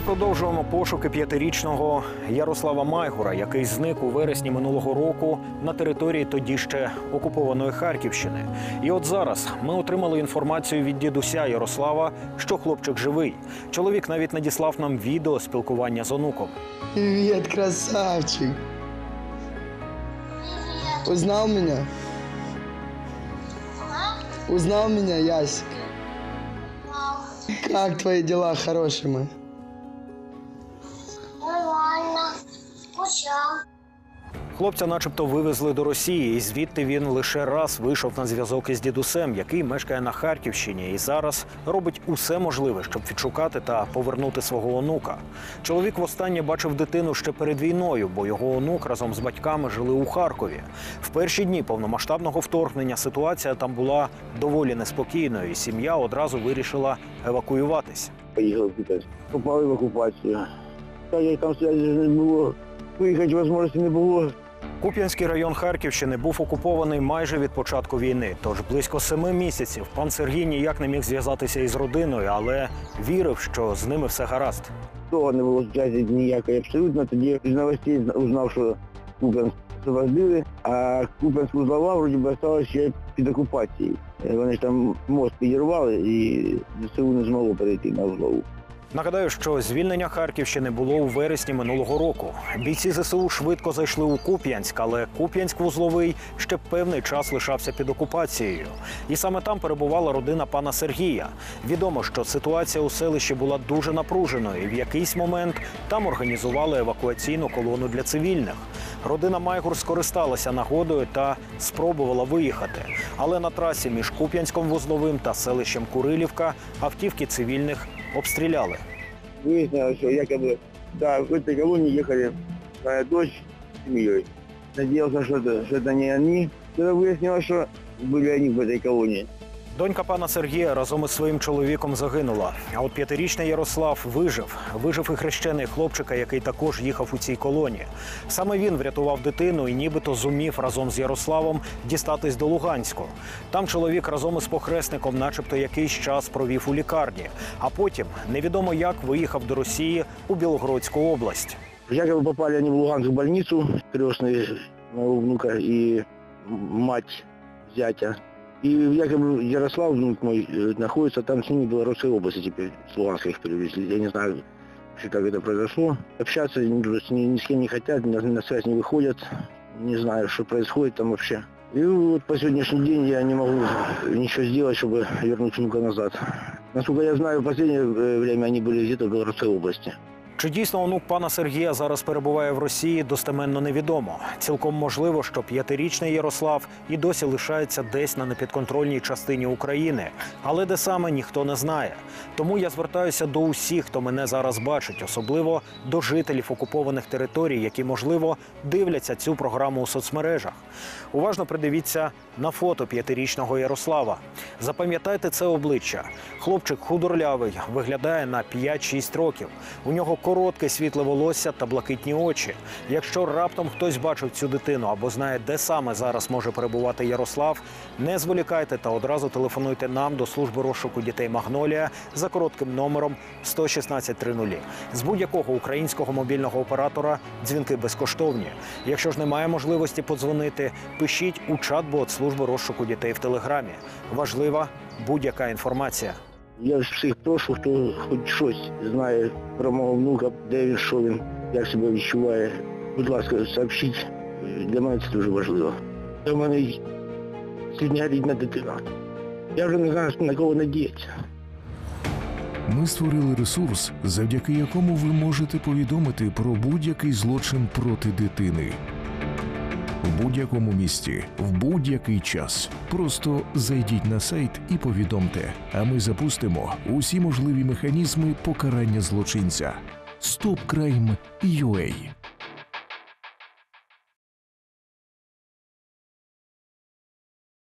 продовжуємо пошуки 5-річного Ярослава Майгура, який зник у вересні минулого року на території тоді ще окупованої Харківщини. І от зараз ми отримали інформацію від дідуся Ярослава, що хлопчик живий. Чоловік навіть надіслав нам відео спілкування з онуком. Привет, красавчик. Узнал меня? Узнал меня, Ясик? Как твои дела, хороший мой? Нормально. Скучав. Хлопця начебто вивезли до Росії, і звідти він лише раз вийшов на зв'язок із дідусем, який мешкає на Харківщині і зараз робить усе можливе, щоб відшукати та повернути свого онука. Чоловік востаннє бачив дитину ще перед війною, бо його онук разом з батьками жили у Харкові. В перші дні повномасштабного вторгнення ситуація там була доволі неспокійною, і сім'я одразу вирішила евакуюватись. Поїхав кудись. Попали в окупацію. Так як там зв'язку не було, виїхати можливості не було. Куп'янський район Харківщини був окупований майже від початку війни. Тож близько 7 місяців пан Сергій ніяк не міг зв'язатися із родиною, але вірив, що з ними все гаразд. Того не було зв'язку ніякої абсолютно. Тоді з новостей узнав, що Куп'янськ освободили, а Куп'янськ-Узлова, вроді би, залишилася ще під окупацією. Вони ж там мост підірвали і ЗСУ не змогло перейти на Узлову. Нагадаю, що звільнення Харківщини було у вересні минулого року. Бійці ЗСУ швидко зайшли у Куп'янськ, але Куп'янськ-Вузловий ще певний час лишався під окупацією. І саме там перебувала родина пана Сергія. Відомо, що ситуація у селищі була дуже напруженою, і в якийсь момент там організували евакуаційну колону для цивільних. Родина Майгур скористалася нагодою та спробувала виїхати. Але на трасі між Куп'янськом-Вузловим та селищем Курилівка автівки цивільних обстріляли. Выяснилось, что якобы, да, в этой колонии ехали моя дочь с семьей. Надеялся, что это не они. Тогда выяснилось, что были они в этой колонии. Донька пана Сергія разом із своїм чоловіком загинула. А от 5-річний Ярослав вижив. Вижив і хрещений хлопчика, який також їхав у цій колоні. Саме він врятував дитину і нібито зумів разом з Ярославом дістатись до Луганську. Там чоловік разом із похресником начебто якийсь час провів у лікарні. А потім невідомо як виїхав до Росії у Білгородську область. Якобы попали они в Луганскую больницу, крестные моего внука и мать зятя. И якобы Ярослав, внук мой, находится там с ними в Белгородской области теперь, с Луганска их перевезли. Я не знаю, как это произошло. Общаться ни с кем не хотят, на связь не выходят. Не знаю, что происходит там вообще. И вот по сегодняшний день я не могу ничего сделать, чтобы вернуть внука назад. Насколько я знаю, в последнее время они были где-то в Белгородской области. Чи дійсно онук пана Сергія зараз перебуває в Росії, достеменно невідомо. Цілком можливо, що 5-річний Ярослав і досі лишається десь на непідконтрольній частині України. Але де саме, ніхто не знає. Тому я звертаюся до усіх, хто мене зараз бачить, особливо до жителів окупованих територій, які, можливо, дивляться цю програму у соцмережах. Уважно придивіться на фото 5-річного Ярослава. Запам'ятайте це обличчя. Хлопчик худорлявий, виглядає на 5-6 років. У нього коротке світле волосся та блакитні очі. Якщо раптом хтось бачив цю дитину або знає, де саме зараз може перебувати Ярослав, не зволікайте та одразу телефонуйте нам до служби розшуку дітей «Магнолія» за коротким номером 11630. З будь-якого українського мобільного оператора дзвінки безкоштовні. Якщо ж немає можливості подзвонити, пишіть у чат-бот служби розшуку дітей в Телеграмі. Важлива будь-яка інформацція. Я всіх прошу, хто хоч щось знає про мого внука, де він, що він, як себе відчуває. Будь ласка, сообщіть. Для мене це дуже важливо. У мене сьогодні рідна дитина. Я вже не знаю, на кого надіятися. Ми створили ресурс, завдяки якому ви можете повідомити про будь-який злочин проти дитини. В будь-якому місці, в будь-який час. Просто зайдіть на сайт і повідомте, а ми запустимо усі можливі механізми покарання злочинця. StopCrime.ua